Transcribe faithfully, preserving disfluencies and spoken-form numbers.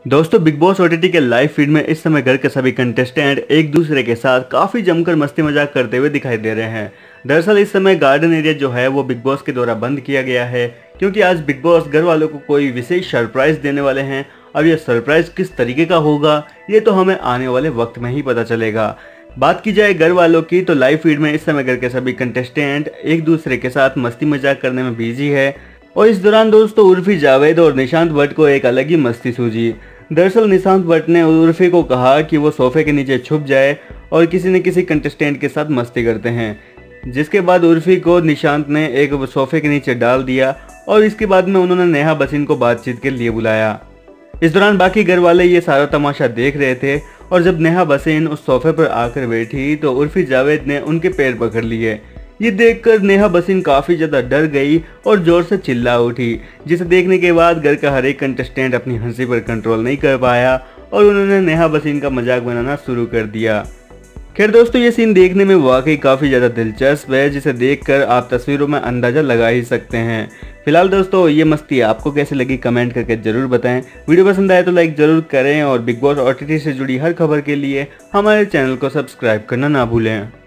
दोस्तों, Bigg Boss OTT के live feed में इस समय घर के सभी कंटेस्टेंट एक दूसरे के साथ काफ़ी जमकर मस्ती मजाक करते हुए दिखाई दे रहे हैं। दरअसल इस समय गार्डन एरिया जो है वो बिग बॉस के द्वारा बंद किया गया है, क्योंकि आज बिग बॉस घर वालों को कोई विशेष सरप्राइज देने वाले हैं। अब यह सरप्राइज किस तरीके का होगा ये तो हमें आने वाले वक्त में ही पता चलेगा। बात की जाए घर वालों की तो लाइव फीड में इस समय घर के सभी कंटेस्टेंट एक दूसरे के साथ मस्ती मजाक करने में बिजी है। और इस दौरान दोस्तों उर्फी जावेद और निशांत भट्ट को एक अलग ही मस्ती सूझी। दरअसल निशांत भट्ट ने उर्फी को कहा कि वो सोफे के नीचे छुप जाए और किसी न किसी कंटेस्टेंट के साथ मस्ती करते हैं, जिसके बाद उर्फी को निशांत ने एक सोफे के नीचे डाल दिया और इसके बाद में उन्होंने नेहा बसीन को बातचीत के लिए बुलाया। इस दौरान बाकी घर वाले ये सारा तमाशा देख रहे थे और जब नेहा बसीन उस सोफे पर आकर बैठी तो उर्फी जावेद ने उनके पैर पकड़ लिए। ये देखकर नेहा बसीन काफी ज्यादा डर गई और जोर से चिल्ला उठी, जिसे देखने के बाद घर का हर एक कंटेस्टेंट अपनी हंसी पर कंट्रोल नहीं कर पाया और उन्होंने नेहा बसीन का मजाक बनाना शुरू कर दिया। खैर दोस्तों, ये सीन देखने में वाकई काफी ज्यादा दिलचस्प है, जिसे देखकर आप तस्वीरों में अंदाजा लगा ही सकते हैं। फिलहाल दोस्तों, ये मस्ती आपको कैसे लगी कमेंट करके जरूर बताएं। वीडियो पसंद आए तो लाइक जरूर करें और बिग बॉस ओटीटी से जुड़ी हर खबर के लिए हमारे चैनल को सब्सक्राइब करना ना भूलें।